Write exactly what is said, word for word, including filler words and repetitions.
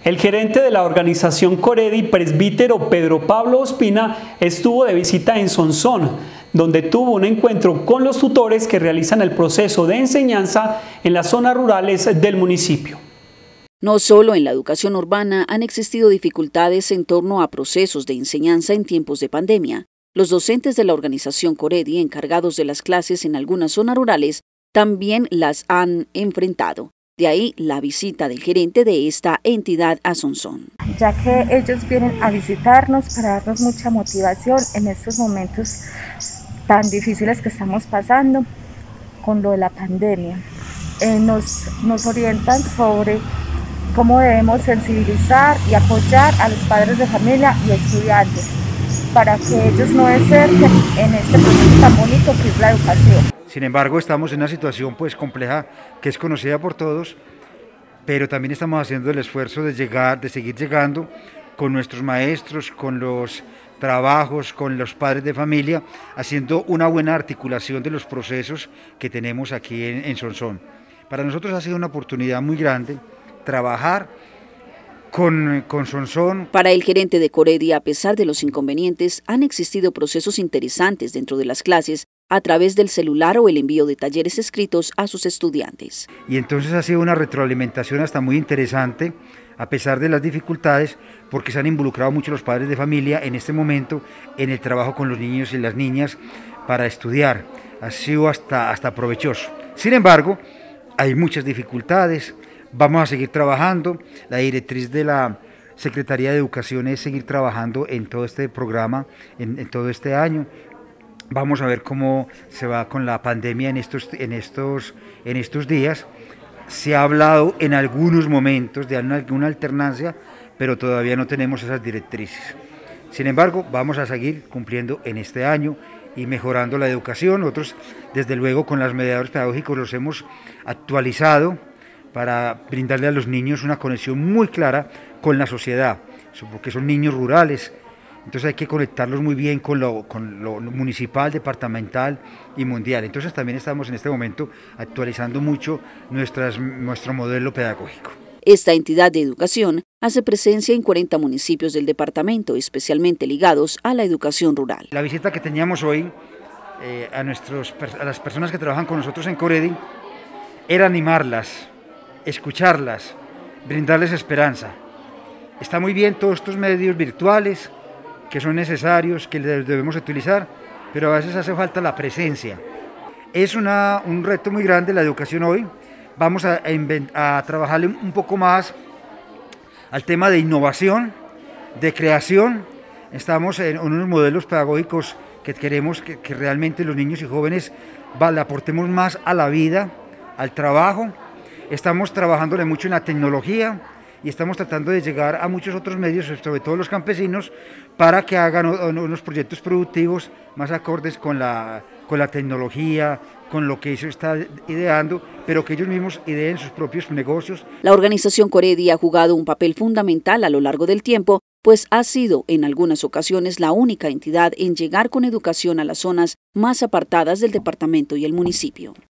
El gerente de la organización Coredi, presbítero Pedro Pablo Ospina, estuvo de visita en Sonsón, donde tuvo un encuentro con los tutores que realizan el proceso de enseñanza en las zonas rurales del municipio. No solo en la educación urbana han existido dificultades en torno a procesos de enseñanza en tiempos de pandemia. Los docentes de la organización Coredi, encargados de las clases en algunas zonas rurales, también las han enfrentado. De ahí la visita del gerente de esta entidad a Sonsón. Ya que ellos vienen a visitarnos para darnos mucha motivación en estos momentos tan difíciles que estamos pasando con lo de la pandemia. Eh, nos, nos orientan sobre cómo debemos sensibilizar y apoyar a los padres de familia y estudiantes para que ellos no deserten en este proceso tan bonito que es la educación. Sin embargo, estamos en una situación pues compleja que es conocida por todos, pero también estamos haciendo el esfuerzo de llegar, de seguir llegando con nuestros maestros, con los trabajos, con los padres de familia, haciendo una buena articulación de los procesos que tenemos aquí en, en Sonsón. Para nosotros ha sido una oportunidad muy grande trabajar Con, con Sonsón. Para el gerente de Coredi, a pesar de los inconvenientes, han existido procesos interesantes dentro de las clases a través del celular o el envío de talleres escritos a sus estudiantes. Y entonces ha sido una retroalimentación hasta muy interesante, a pesar de las dificultades, porque se han involucrado mucho los padres de familia en este momento en el trabajo con los niños y las niñas para estudiar. Ha sido hasta, hasta provechoso. Sin embargo, hay muchas dificultades. Vamos a seguir trabajando. La directriz de la Secretaría de Educación es seguir trabajando en todo este programa, en, en todo este año. Vamos a ver cómo se va con la pandemia en estos, en estos, en estos días. Se ha hablado en algunos momentos de alguna alternancia, pero todavía no tenemos esas directrices. Sin embargo, vamos a seguir cumpliendo en este año y mejorando la educación. Nosotros, desde luego, con los mediadores pedagógicos los hemos actualizado para brindarle a los niños una conexión muy clara con la sociedad, porque son niños rurales, entonces hay que conectarlos muy bien con lo, con lo municipal, departamental y mundial. Entonces también estamos en este momento actualizando mucho nuestras, nuestro modelo pedagógico. Esta entidad de educación hace presencia en cuarenta municipios del departamento, especialmente ligados a la educación rural. La visita que teníamos hoy eh, a, nuestros, a las personas que trabajan con nosotros en Coredi era animarlas, escucharlas, brindarles esperanza. Está muy bien todos estos medios virtuales que son necesarios, que debemos utilizar, pero a veces hace falta la presencia. Es una, un reto muy grande la educación hoy. Vamos a, a, a trabajarle un poco más al tema de innovación, de creación. Estamos en unos modelos pedagógicos que queremos que, que realmente los niños y jóvenes le aportemos más a la vida, al trabajo. Estamos trabajándole mucho en la tecnología y estamos tratando de llegar a muchos otros medios, sobre todo los campesinos, para que hagan unos proyectos productivos más acordes con la, con la tecnología, con lo que se está ideando, pero que ellos mismos ideen sus propios negocios. La organización Coredi ha jugado un papel fundamental a lo largo del tiempo, pues ha sido en algunas ocasiones la única entidad en llegar con educación a las zonas más apartadas del departamento y el municipio.